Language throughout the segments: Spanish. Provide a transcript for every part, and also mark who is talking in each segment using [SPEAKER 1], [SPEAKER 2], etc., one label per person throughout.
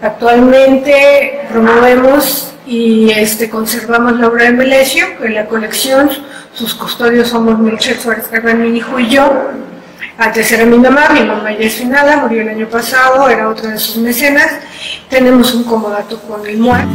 [SPEAKER 1] Actualmente promovemos y conservamos la obra de Melesio en la colección. Sus custodios somos Melchor Suárez Carrán, mi hijo y yo. Antes era mi mamá ya es finada, murió el año pasado, era otra de sus mecenas. Tenemos un comodato con el MUAC.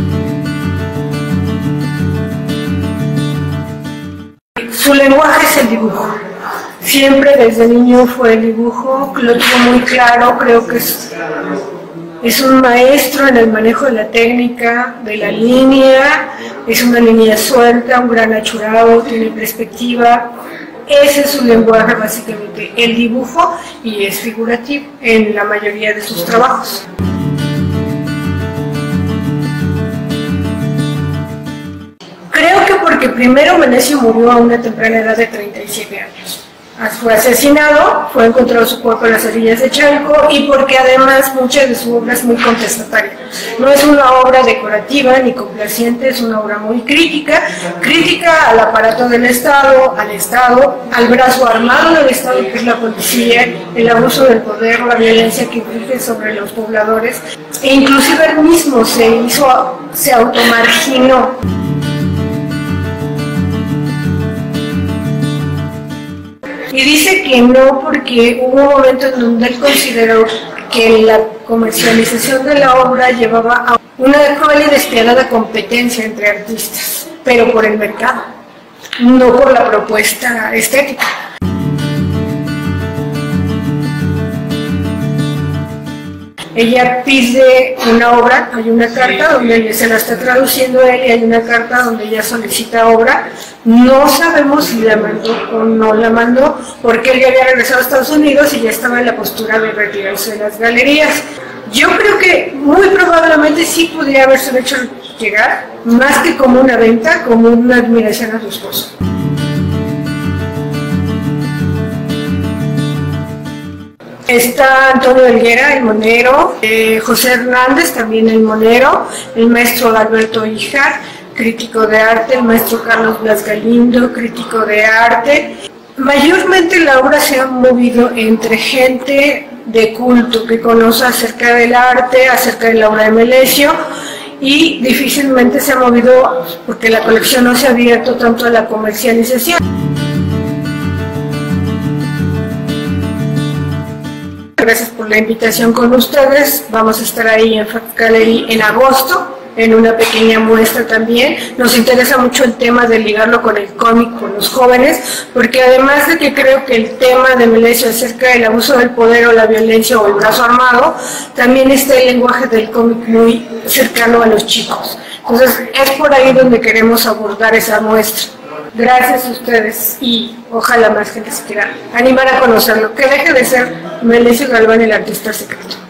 [SPEAKER 1] Su lenguaje es el dibujo. Siempre desde niño fue el dibujo, lo tuvo muy claro, creo que es un maestro en el manejo de la técnica, de la línea, es una línea suelta, un gran achurado, tiene perspectiva. Ese es su lenguaje básicamente, el dibujo, y es figurativo en la mayoría de sus trabajos. Creo que porque primero Melesio murió a una temprana edad de 37 años. Fue asesinado, fue encontrado su cuerpo en las orillas de Chalco, y porque además muchas de su obra es muy contestataria. No es una obra decorativa ni complaciente, es una obra muy crítica al aparato del Estado, al brazo armado del Estado que es la policía, el abuso del poder, la violencia que inflige sobre los pobladores, e inclusive él mismo se automarginó. Y dice que no porque hubo un momento en donde él consideró que la comercialización de la obra llevaba a una cruel y despiadada competencia entre artistas, pero por el mercado, no por la propuesta estética. Ella pide una obra, hay una carta donde se la está traduciendo él y hay una carta donde ella solicita obra. No sabemos si la mandó o no la mandó, porque él ya había regresado a Estados Unidos y ya estaba en la postura de retirarse de las galerías. Yo creo que muy probablemente sí podría haberse hecho llegar, más que como una venta, como una admiración a su esposo. Está Antonio Helguera, el monero, José Hernández, también el monero, el maestro Alberto Híjar, crítico de arte, el maestro Carlos Blas Galindo, crítico de arte. Mayormente la obra se ha movido entre gente de culto que conoce acerca del arte, acerca de la obra de Melesio, y difícilmente se ha movido porque la colección no se ha abierto tanto a la comercialización. Gracias por la invitación con ustedes. Vamos a estar ahí en Fact Gallery en agosto, en una pequeña muestra también. Nos interesa mucho el tema de ligarlo con el cómic, con los jóvenes, porque además de que creo que el tema de Melesio acerca del abuso del poder o la violencia o el brazo armado, también está el lenguaje del cómic muy cercano a los chicos. Entonces es por ahí donde queremos abordar esa muestra. Gracias a ustedes y ojalá más gente se quiera animar a conocerlo, que deje de ser Melesio Galván el artista secreto.